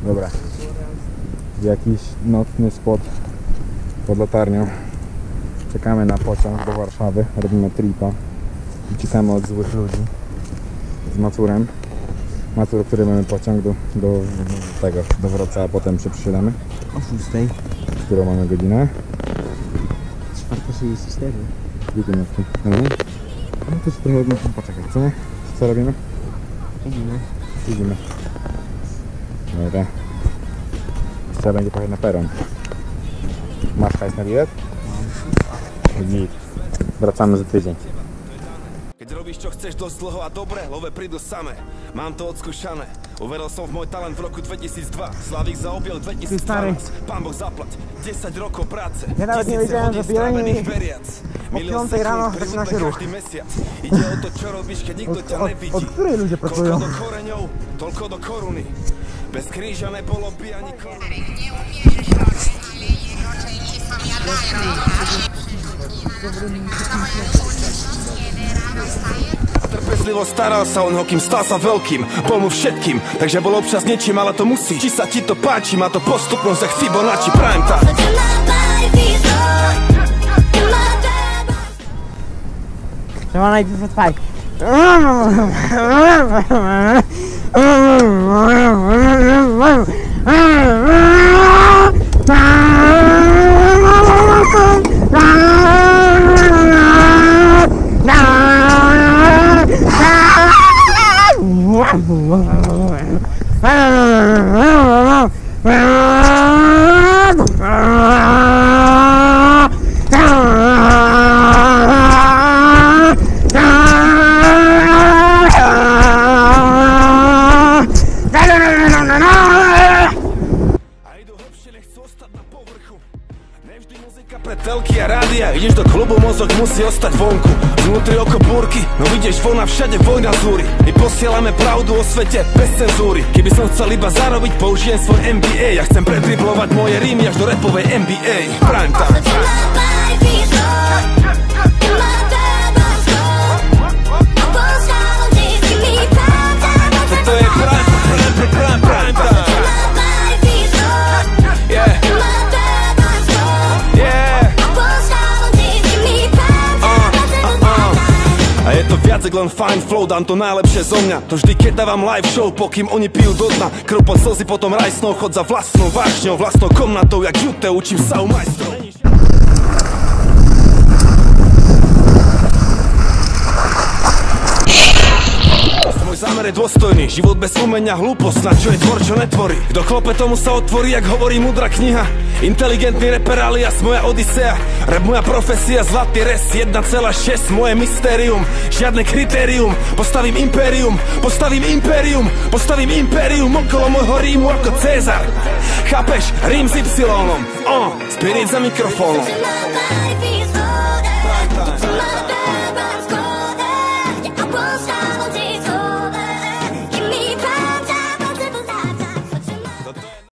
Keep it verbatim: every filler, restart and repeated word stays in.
Dobra. Jakiś nocny spot pod latarnią. Czekamy na pociąg do Warszawy. Robimy tripa. Uciekamy od złych ludzi. Z Macurem. Macur, który mamy pociąg do, do tego, do Wrocławia, potem się przysiadamy. O szóstej. Którą mamy godzinę? czwarta trzydzieści cztery. Dwie minutki. No, no to się trochę musimy poczekać, co nie? Co robimy? Idziemy. Idziemy. Dobra. Trzeba będzie pojechać na peron. Masz hajs na bilet? Mam. Wracamy za tydzień. Keď robíš čo chceš dosť dlho a dobre, love prídu samé. Mám to odskúšané. Uveril som v môj talent v roku dvetisícdva. Slavík za objel dvetisícdvanásť. Pán Boh zaplať. desať rokov práce. Ja nawet nie wiedziałem, że bieleni o piątej rano zaczyna się ruch. Ide o to, čo robíš, keď nikto ťa nevidí. Od której ludzie pracują? Koľko do koreňov, toľko do koruny. Bez kríža nebolo by ani koruny. Nie umierzysz roczej, ale jej roczej nie pamiętają. Trpezlivo staral sa o neho, kým stal sa veľkým. Bol mu všetkým, takže bol občas niečím, ale to musí. Či sa ti to páči, má to postupnosť jak Fibonacci Prime Time. Trzeba najpierw odpalić. Ideš do klubu, mozog musí ostať vonku. Vnútri oko búrky, no ideš von a všade vojna zúri. My posielame pravdu o svete bez cenzúry. Keby som chcel iba zarobiť, použijem svoj M B A. Ja chcem predriblovať moje rímy až do rapovej N B A. Prime Time. Toto je Prime, Prime, Prime, Prime Time. A je to viac len fine flow, dám to najlepšie zo mňa. To vždy keď dávam live show, pokým oni pijú do dna. Krv pod slzy, potom rajsnou, chod za vlastnou vášňou, vlastnou komnatou, jak Jute, učím sa u majstrov. Môj zámer je dôstojný, život bez umenia, hlúposť, na čo je tvor, čo netvorí. Kto klope, tomu sa otvorí, jak hovorí múdra kniha. Inteligentný reper alias moja odisea. Rap moja profesia, zlatý res, jedna celá šesť, moje mystérium. Žiadne kritérium, postavím impérium, postavím impérium, postavím impérium okolo môjho rímu ako Cezar. Chápeš? Rím s Y-om, oh, spirit za mikrofónom.